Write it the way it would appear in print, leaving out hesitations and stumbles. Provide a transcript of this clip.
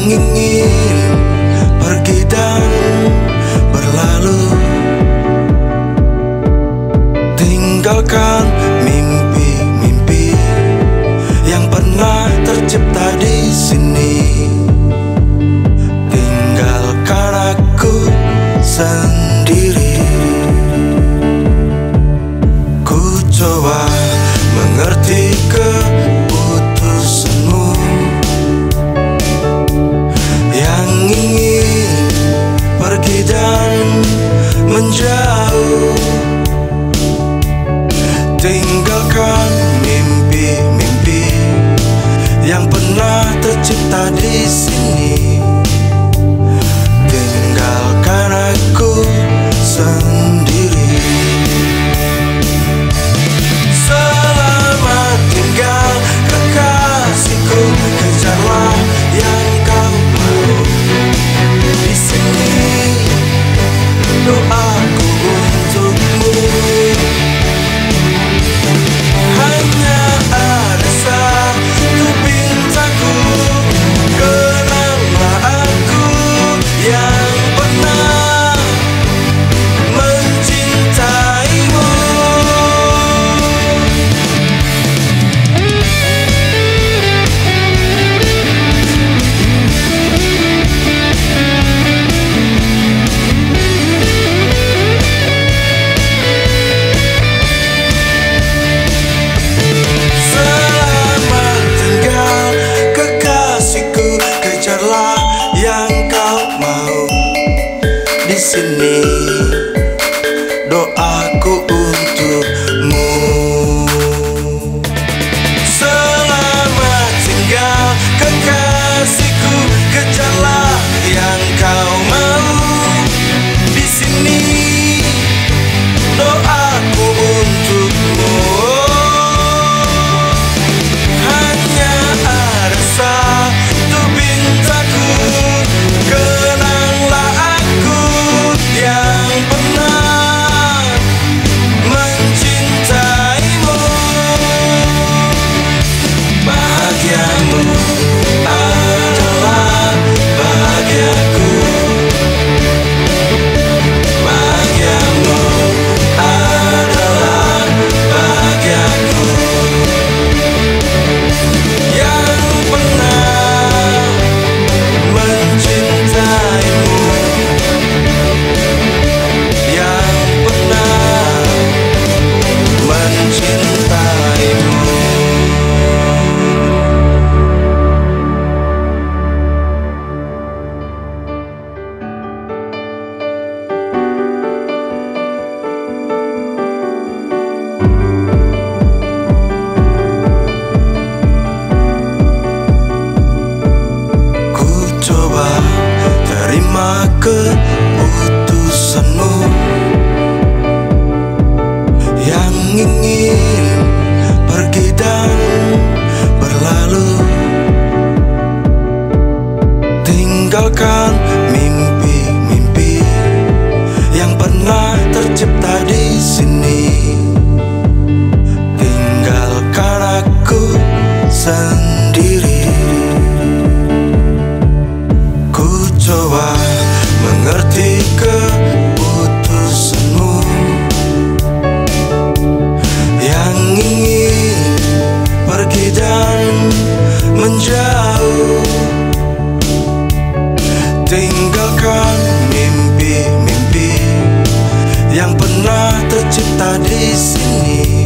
ingin pergi dan berlalu, tinggalkan mimpi-mimpi yang pernah tercipta di sini. Tinggalkan aku sendiri. Ku coba mengerti keputusanmu yang ingin pergi dan menjauh, tinggalkan mimpi-mimpi yang pernah tercipta di sini. Tinggalkan aku sendiri. Selamat tinggal kekasihku, kejarlah yang kau mau. Di sini doaku untukmu. Hanya ada satu bintangku, kenanglah aku yang pernah mencintaimu. Selamat tinggal kekasihku, kejarlah yang kau mau. Di sini doaku untukmu. Selamat tinggal kekasihku, kejarlah yang kau mau. Di sini doaku untukmu. Hanya ada satu bintangku, kenanglah aku yang pernah mencintaimu. Bahagiamu adalah bahagiaku. Bahagiamu adalah bahagiaku. Yang pernah mencintaimu, yang pernah mencintaimu. Ku coba terima keputusanmu yang ingin pergi dan berlalu, tinggalkan mimpi-mimpi yang pernah tercipta di sini. Tinggalkan aku sendiri. Ku coba mengerti keputusanmu yang ingin pergi dan menjauh, tinggalkan mimpi-mimpi yang pernah tercipta di sini.